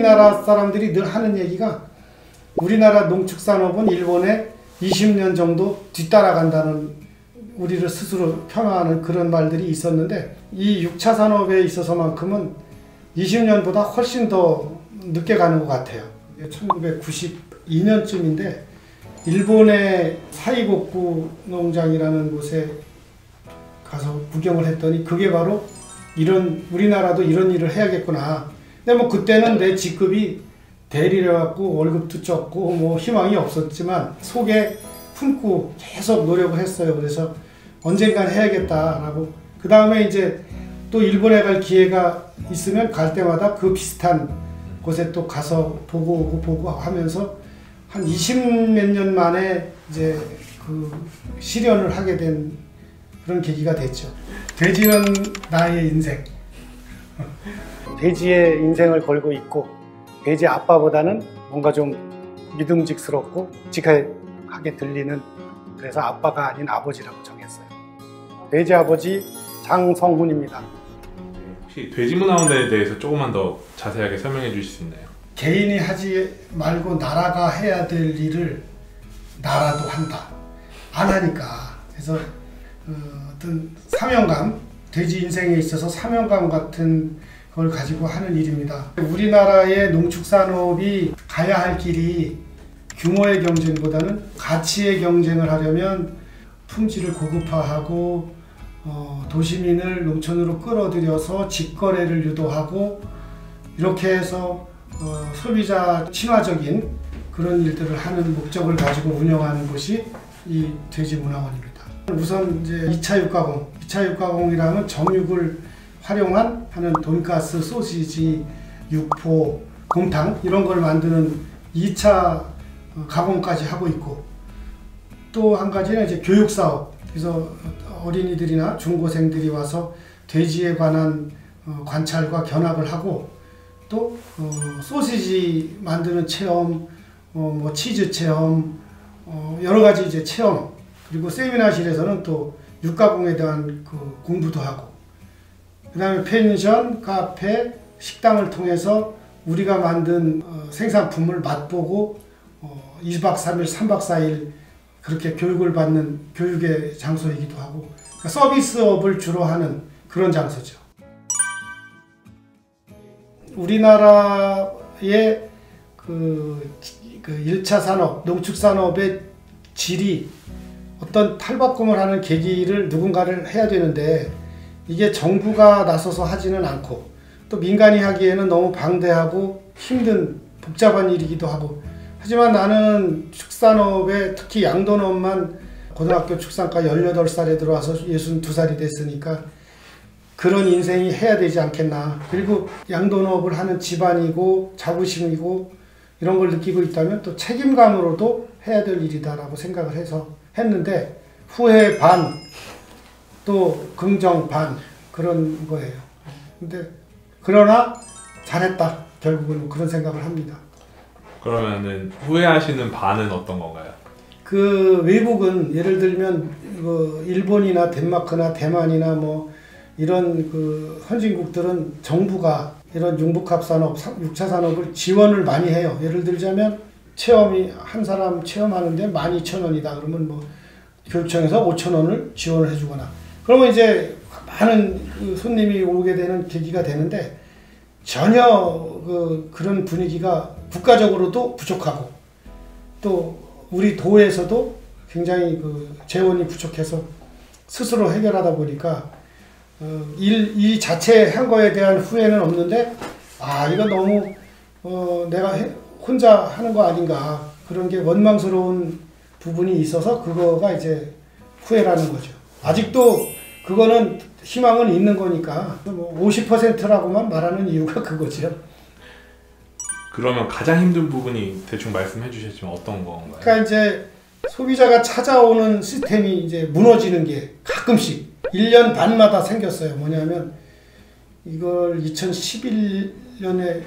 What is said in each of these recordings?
우리나라 사람들이 늘 하는 얘기가 우리나라 농축산업은 일본에 20년 정도 뒤따라간다는, 우리를 스스로 평가하는 그런 말들이 있었는데, 이 6차 산업에 있어서만큼은 20년보다 훨씬 더 늦게 가는 것 같아요. 1992년쯤인데 일본의 사이고쿠 농장이라는 곳에 가서 구경을 했더니 그게 바로 우리나라도 이런 일을 해야겠구나. 근데 뭐 그때는 내 직급이 대리래갖고 월급도 적고 뭐 희망이 없었지만 속에 품고 계속 노력을 했어요. 그래서 언젠간 해야겠다라고. 그 다음에 이제 또 일본에 갈 기회가 있으면 갈 때마다 그 비슷한 곳에 또 가서 보고 하면서 한 20몇 년 만에 이제 그 실현을 하게 된 그런 계기가 됐죠. 돼지는 나의 인생. 돼지의 인생을 걸고 있고, 돼지 아빠보다는 뭔가 좀 믿음직스럽고 직하게 들리는, 그래서 아빠가 아닌 아버지라고 정했어요. 돼지 아버지 장성훈입니다. 혹시 돼지문화원에 대해서 조금만 더 자세하게 설명해 주실 수 있나요? 개인이 하지 말고 나라가 해야 될 일을 나라도 한다. 안 하니까. 그래서 어떤 사명감, 돼지 인생에 있어서 사명감 같은 걸 가지고 하는 일입니다. 우리나라의 농축산업이 가야 할 길이 규모의 경쟁보다는 가치의 경쟁을 하려면 품질을 고급화하고 도시민을 농촌으로 끌어들여서 직거래를 유도하고, 이렇게 해서 소비자 친화적인 그런 일들을 하는 목적을 가지고 운영하는 곳이 이 돼지문화원입니다. 우선 이제 2차 육가공, 2차 육가공이라면 정육을 활용한 하는 돈가스, 소시지, 육포, 곰탕 이런 걸 만드는 2차 가공까지 하고 있고, 또 한 가지는 이제 교육 사업. 그래서 어린이들이나 중고생들이 와서 돼지에 관한 관찰과 견학을 하고, 또 소시지 만드는 체험, 뭐 치즈 체험, 여러 가지 이제 체험, 그리고 세미나실에서는 또 육가공에 대한 그 공부도 하고, 그 다음에 펜션, 카페, 식당을 통해서 우리가 만든 생산품을 맛보고 2박 3일, 3박 4일 그렇게 교육을 받는 교육의 장소이기도 하고, 그러니까 서비스업을 주로 하는 그런 장소죠. 우리나라의 그 1차 산업, 농축산업의 질이 어떤 탈바꿈을 하는 계기를 누군가를 해야 되는데, 이게 정부가 나서서 하지는 않고, 또 민간이 하기에는 너무 방대하고 힘든 복잡한 일이기도 하고, 하지만 나는 축산업에, 특히 양돈업만 고등학교 축산과 18살에 들어와서 62살이 됐으니까 그런 인생이 해야 되지 않겠나. 그리고 양돈업을 하는 집안이고 자부심이고 이런 걸 느끼고 있다면 또 책임감으로도 해야 될 일이다라고 생각을 해서 했는데, 후회 반, 또 긍정 반, 그런 거예요. 근데 그러나 잘했다, 결국은 그런 생각을 합니다. 그러면은 후회하시는 반은 어떤 건가요? 그 외국은 예를 들면 그 일본이나 덴마크나 대만이나 뭐 이런 그 선진국들은 정부가 이런 융복합 산업, 6차 산업을 지원을 많이 해요. 예를 들자면 체험이 한 사람 체험하는데 12,000원이다. 그러면 뭐 교육청에서 5,000원을 지원을 해주거나, 그러면 이제 많은 그 손님이 오게 되는 계기가 되는데, 전혀 그런 분위기가 국가적으로도 부족하고, 또 우리 도에서도 굉장히 그 재원이 부족해서 스스로 해결하다 보니까 이 자체 한 거에 대한 후회는 없는데, 이거 너무 내가 혼자 하는 거 아닌가, 그런 게 원망스러운 부분이 있어서 그거가 이제 후회라는 거죠. 아직도 그거는 희망은 있는 거니까 뭐 50%라고만 말하는 이유가 그거죠. 그러면 가장 힘든 부분이 대충 말씀해 주셨지만 어떤 건가요? 그러니까 이제 소비자가 찾아오는 시스템이 이제 무너지는 게 가끔씩 1년 반마다 생겼어요. 뭐냐면 이걸 2011년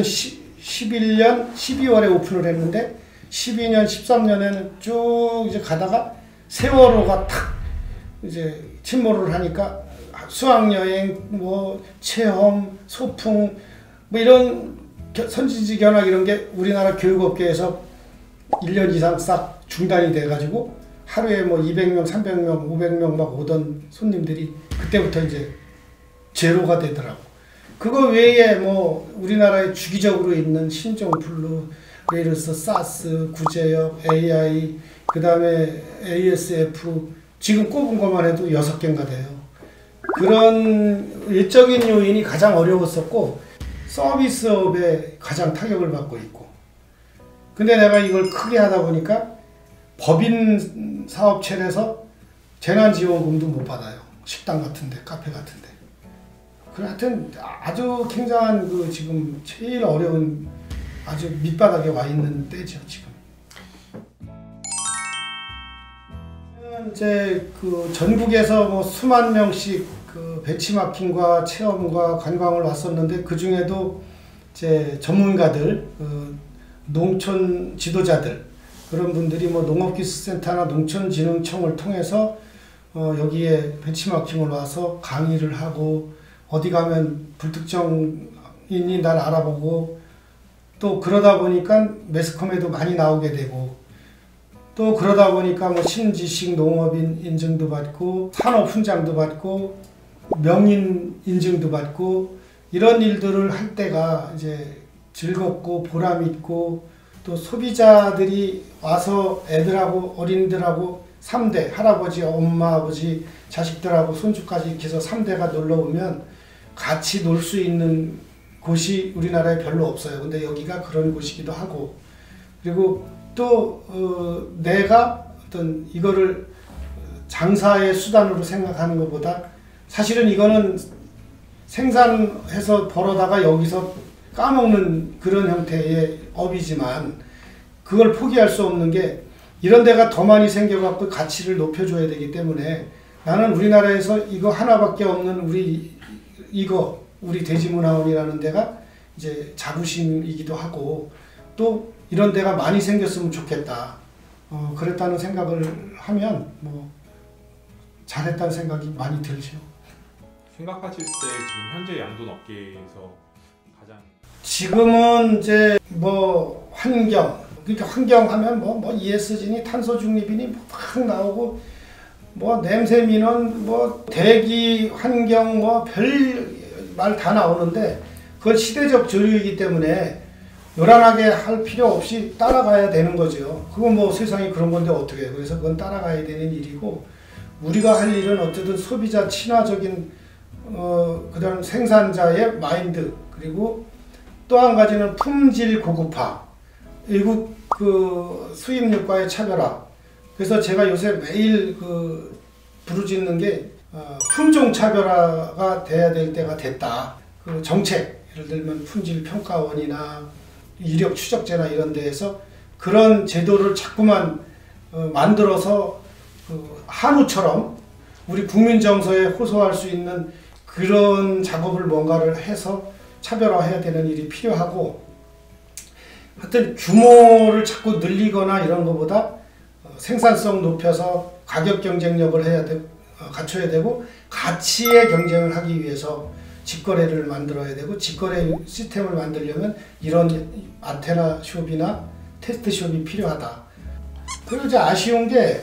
12월에 오픈을 했는데 12년, 13년에는 쭉 이제 가다가 세월호가 탁 이제 침몰을 하니까 수학여행, 뭐 체험, 소풍, 뭐 이런 선진지 견학 이런 게 우리나라 교육업계에서 1년 이상 싹 중단이 돼가지고 하루에 뭐 200명, 300명, 500명 막 오던 손님들이 그때부터 이제 제로가 되더라고. 그거 외에 뭐 우리나라에 주기적으로 있는 신종플루, 메르스, 사스, 구제역, AI, 그 다음에 ASF 지금 꼽은 것만 해도 6개인가 돼요. 그런 외적인 요인이 가장 어려웠었고 서비스업에 가장 타격을 받고 있고, 근데 내가 이걸 크게 하다 보니까 법인 사업체에서 재난지원금도 못 받아요. 식당 같은데, 카페 같은데. 하여튼 아주 굉장한 그 지금 제일 어려운 아주 밑바닥에 와 있는 때죠 지금. 이제 그 전국에서 뭐 수만 명씩 그 벤치마킹과 체험과 관광을 왔었는데 그 중에도 이제 전문가들, 농촌 지도자들 그런 분들이 뭐 농업기술센터나 농촌진흥청을 통해서 여기에 벤치마킹을 와서 강의를 하고 어디 가면 불특정인이 날 알아보고 또 그러다 보니까 매스컴에도 많이 나오게 되고 또 그러다 보니까 뭐 신지식 농업인 인증도 받고 산업 훈장도 받고 명인 인증도 받고 이런 일들을 할 때가 이제 즐겁고 보람 있고 또 소비자들이 와서 애들하고 어린이들하고 3대 할아버지, 엄마, 아버지, 자식들하고 손주까지 이렇게 해서 3대가 놀러 오면 같이 놀 수 있는 곳이 우리나라에 별로 없어요. 근데 여기가 그런 곳이기도 하고, 그리고 또 내가 어떤 이거를 장사의 수단으로 생각하는 것보다 사실은 이거는 생산해서 벌어다가 여기서 까먹는 그런 형태의 업이지만 그걸 포기할 수 없는 게 이런 데가 더 많이 생겨갖고 가치를 높여줘야 되기 때문에 나는 우리나라에서 이거 하나밖에 없는 우리 돼지문화원이라는 데가 이제 자부심이기도 하고 또 이런 데가 많이 생겼으면 좋겠다. 그랬다는 생각을 하면 뭐 잘했다는 생각이 많이 들죠. 생각하실 때 지금 현재 양돈 업계에서 가장 지금은 이제 뭐 환경, 그러니까 환경하면 뭐 ESG니 탄소 중립이니 막 나오고 뭐 냄새 민원, 뭐 대기 환경 뭐 별 말 다 나오는데 그건 시대적 조류이기 때문에 요란하게 할 필요 없이 따라가야 되는 거죠. 그건 뭐 세상이 그런 건데 어떻게 해요. 그래서 그건 따라가야 되는 일이고 우리가 할 일은 어쨌든 소비자 친화적인 그다음 생산자의 마인드 그리고 또 한 가지는 품질 고급화, 외국 그 수입육과의 차별화. 그래서 제가 요새 매일 그 부르짖는 게 품종 차별화가 돼야 될 때가 됐다. 그 정책, 예를 들면 품질 평가원이나 이력 추적제나 이런 데에서 그런 제도를 자꾸만 만들어서 그 한우처럼 우리 국민 정서에 호소할 수 있는 그런 작업을 뭔가를 해서 차별화해야 되는 일이 필요하고, 하여튼 규모를 자꾸 늘리거나 이런 것보다 생산성 높여서 가격 경쟁력을 갖춰야 되고 가치의 경쟁을 하기 위해서 직거래를 만들어야 되고 직거래 시스템을 만들려면 이런 안테나 숍이나 테스트 숍이 필요하다. 그리고 이제 아쉬운 게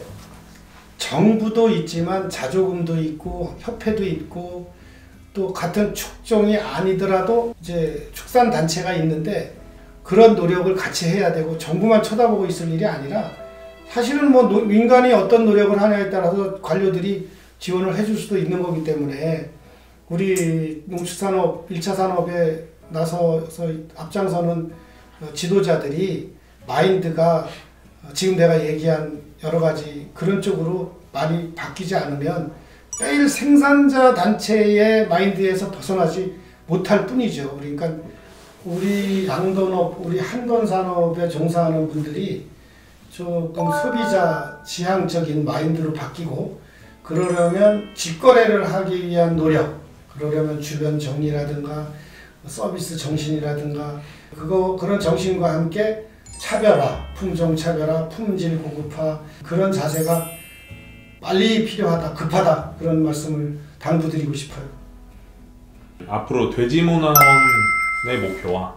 정부도 있지만 자조금도 있고 협회도 있고 또 같은 축종이 아니더라도 이제 축산단체가 있는데 그런 노력을 같이 해야 되고 정부만 쳐다보고 있을 일이 아니라 사실은 뭐 민간이 어떤 노력을 하냐에 따라서 관료들이 지원을 해줄 수도 있는 거기 때문에 우리 농축산업 1차 산업에 나서서 앞장서는 지도자들이 마인드가 지금 내가 얘기한 여러 가지 그런 쪽으로 많이 바뀌지 않으면 매일 생산자 단체의 마인드에서 벗어나지 못할 뿐이죠. 그러니까 우리 양돈업, 우리 한돈산업에 종사하는 분들이 조금 소비자 지향적인 마인드로 바뀌고 그러려면 직거래를 하기 위한 노력, 그러려면 주변 정리라든가 서비스 정신이라든가 그런 정신과 함께 차별화, 품종 차별화, 품질 고급화 그런 자세가 빨리 필요하다, 급하다 그런 말씀을 당부드리고 싶어요. 앞으로 돼지문화원의 목표와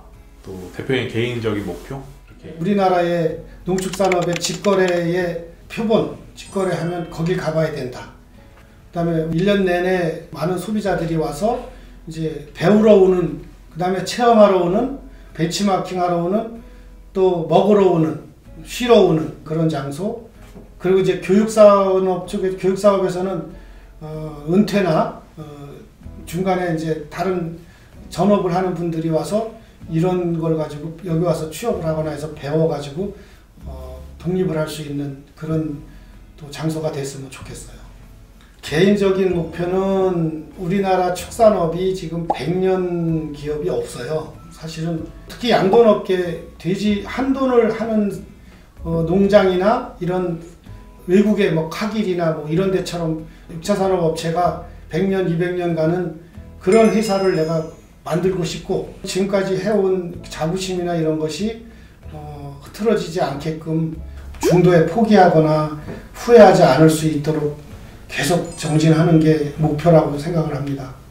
또 대표님 개인적인 목표 이렇게. 우리나라의 농축산업의 직거래의 표본, 직거래하면 거길 가봐야 된다. 그다음에 1년 내내 많은 소비자들이 와서 이제 배우러 오는, 그다음에 체험하러 오는, 벤치마킹하러 오는, 또 먹으러 오는, 쉬러 오는 그런 장소. 그리고 이제 교육산업 쪽에, 교육사업에서는 은퇴나 중간에 이제 다른 전업을 하는 분들이 와서 이런 걸 가지고 여기 와서 취업을 하거나 해서 배워가지고 독립을 할 수 있는 그런 또 장소가 됐으면 좋겠어요. 개인적인 목표는 우리나라 축산업이 지금 100년 기업이 없어요. 사실은 특히 양돈업계, 돼지 한돈을 하는 농장이나 이런 외국의 뭐 카길이나 뭐 이런 데처럼 6차 산업 업체가 100년, 200년 가는 그런 회사를 내가 만들고 싶고, 지금까지 해온 자부심이나 이런 것이 흐트러지지 않게끔 중도에 포기하거나 후회하지 않을 수 있도록 계속 정진하는 게 목표라고 생각을 합니다.